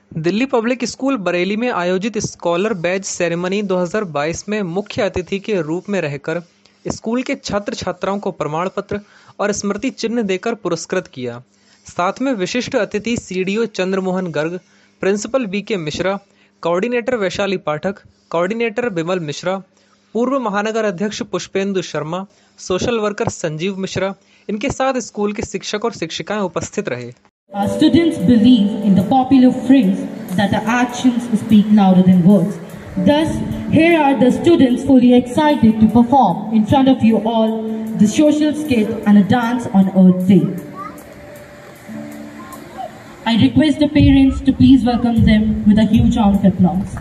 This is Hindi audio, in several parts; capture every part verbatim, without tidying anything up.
दिल्ली पब्लिक स्कूल बरेली में आयोजित स्कॉलर बैज सेरेमनी दो हज़ार बाईस में मुख्य अतिथि के रूप में रहकर स्कूल के छात्र छात्राओं को प्रमाण पत्र और स्मृति चिन्ह देकर पुरस्कृत किया। साथ में विशिष्ट अतिथि CDO Chandramohan Garg, principal B K Mishra, coordinator Vaishali Pathak, coordinator Bimal Mishra, पूर्व महानगर अध्यक्ष पुष्पेंदु शर्मा, सोशल वर्कर संजीव मिश्रा, इनके साथ स्कूल के शिक्षक और शिक्षिकाएं उपस्थित रहे। Our students believe in the popular phrase that our actions speak louder than words. Thus, here are the students fully excited to perform in front of you all the social skit and a dance on Earth Day. I request the parents to please welcome them with a huge round of applause.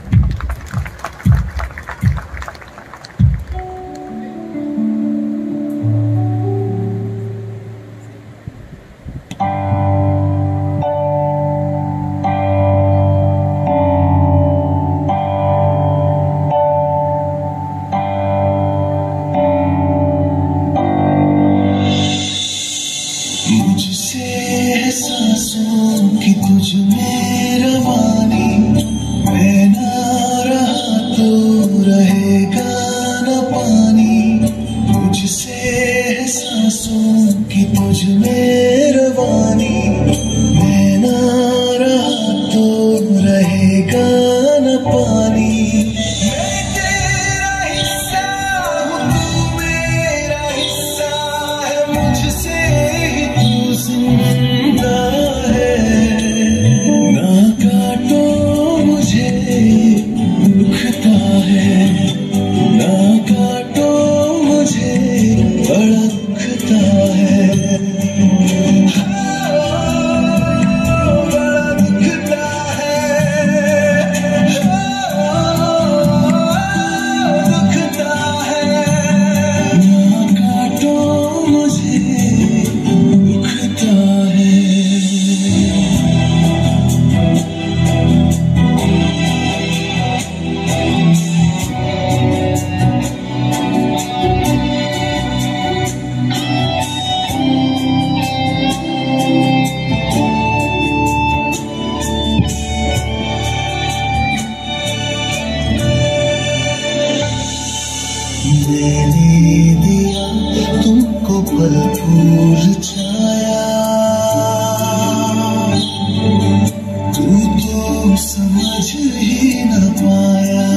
मुझसे एहसासों की तुझ में रवानी, मैं ना रहा तो रहेगा न पानी। मुझसे एहसासों की तुझ में रवानी, मैं ना रहा तो रहेगा न पानी। मैंने दिया तुमको पल फूल छाया, तू तो समझ ही न पाया।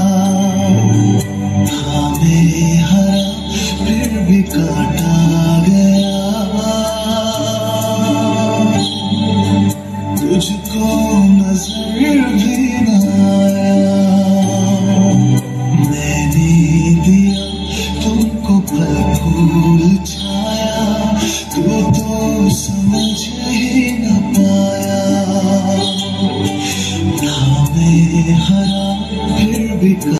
था बेहरा फिर भी काटा गया, तुझको नजर भी न आया।